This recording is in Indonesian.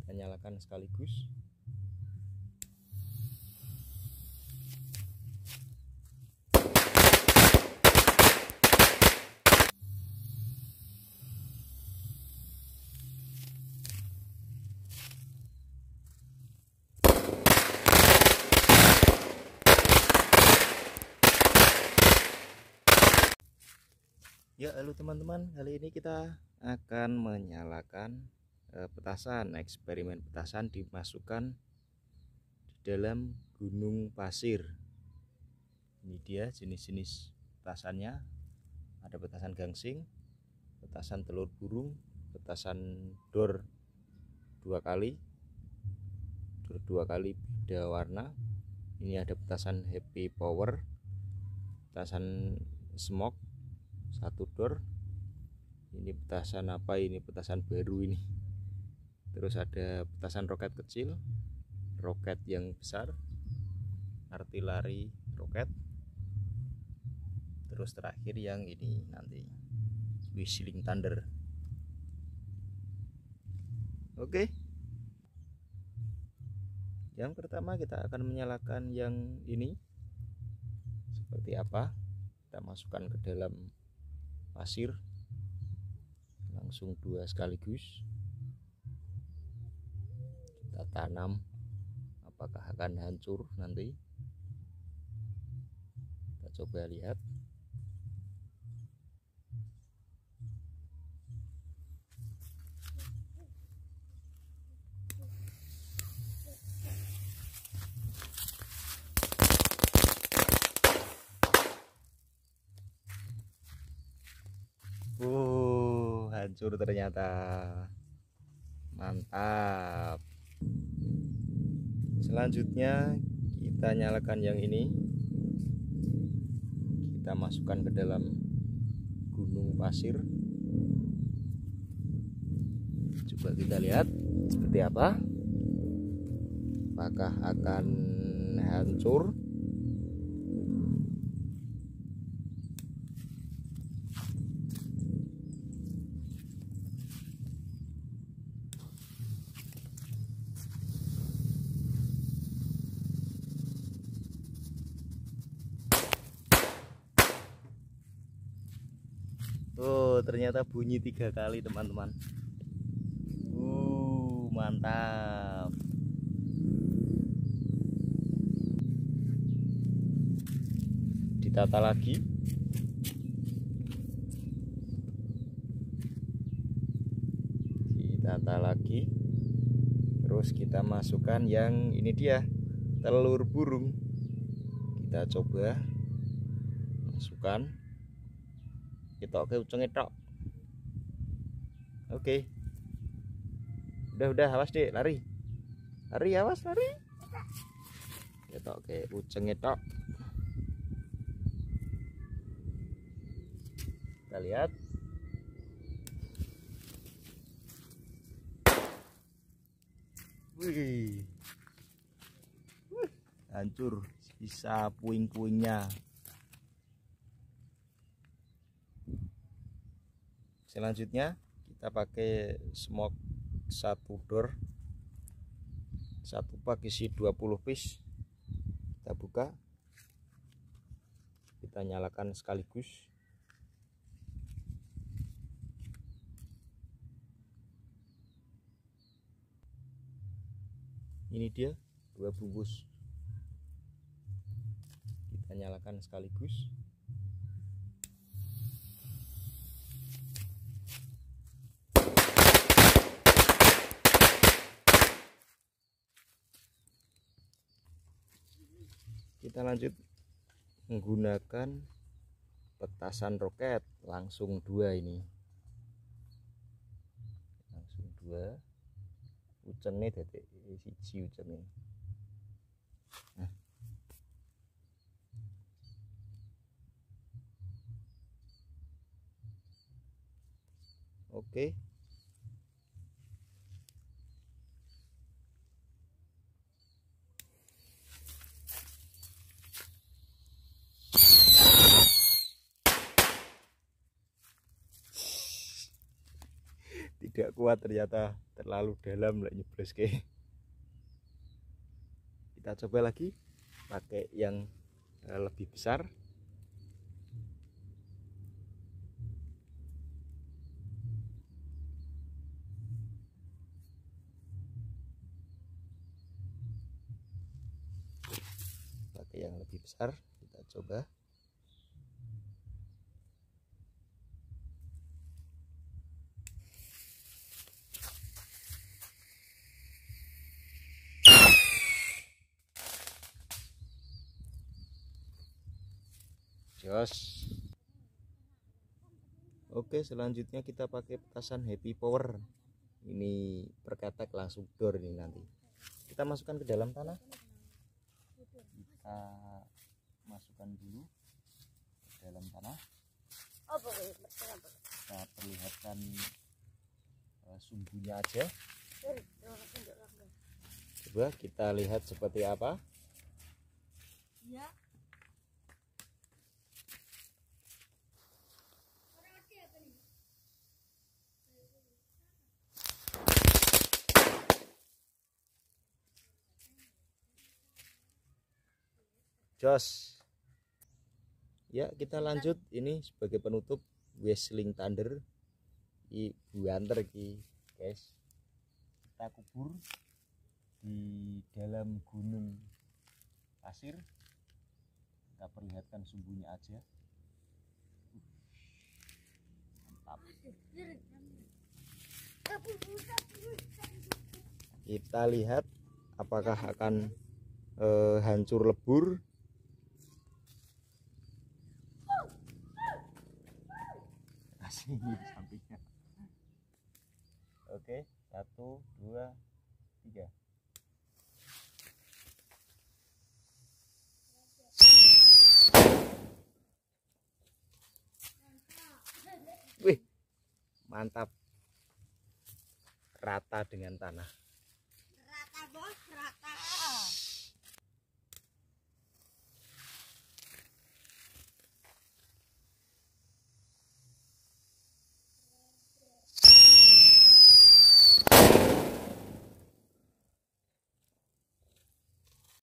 kita nyalakan sekaligus. Ya, halo teman-teman, kali ini kita akan menyalakan petasan, eksperimen petasan dimasukkan di dalam gunung pasir. Ini dia jenis-jenis petasannya, ada petasan gangsing, petasan telur burung, petasan dor dua kali beda warna. Ini ada petasan happy power, petasan smoke satu dor. Ini petasan apa ini? Petasan baru ini. Terus ada petasan roket kecil, roket yang besar, artileri roket. Terus terakhir yang ini nanti whistling thunder. Oke. Yang pertama kita akan menyalakan yang ini. Seperti apa? Kita masukkan ke dalam pasir, langsung 2 sekaligus. Kita tanam, apakah akan hancur nanti? Kita coba lihat. Hancur ternyata. Mantap. Selanjutnya kita nyalakan yang ini. Kita masukkan ke dalam gunung pasir. Coba kita lihat seperti apa. Apakah akan hancur? Oh, ternyata bunyi 3 kali teman-teman. Mantap. Ditata lagi. Terus kita masukkan yang ini dia, telur burung. Kita coba masukkan. Kita oke ucengnya tok. Oke. Udah, awas dek, lari, awas, lari. Kita oke ucengnya tok. Kita lihat. Wih, hancur, sisa puing-puingnya. Selanjutnya kita pakai smoke 1 dor, 1 pak isi 20 piece. Kita buka, kita nyalakan sekaligus. Ini dia 2 bungkus. Kita nyalakan sekaligus. Kita lanjut menggunakan petasan roket, langsung 2 ini. Langsung 2. Ucene detik siji ucene. Nah. Oke. tidak kuat, ternyata terlalu dalam lah nyeblos ke. Kita coba lagi pakai yang lebih besar. Pakai yang lebih besar, kita coba. Jos. Oke, selanjutnya kita pakai petasan Happy Power. Ini perketek langsung dor ini nanti. Kita masukkan ke dalam tanah. Kita masukkan dulu ke dalam tanah. Kita perlihatkan sumbunya aja. Coba kita lihat seperti apa. Ya. Jos. Ya, kita lanjut. Ini sebagai penutup Whistling Thunder. Ibu anter ki, guys. Kita kubur di dalam gunung pasir. Kita perlihatkan sumbunya aja. Mantap. Kita lihat apakah akan hancur lebur. Kasih di sampingnya. Oke, 1, 2, 3. Wih, mantap, rata dengan tanah.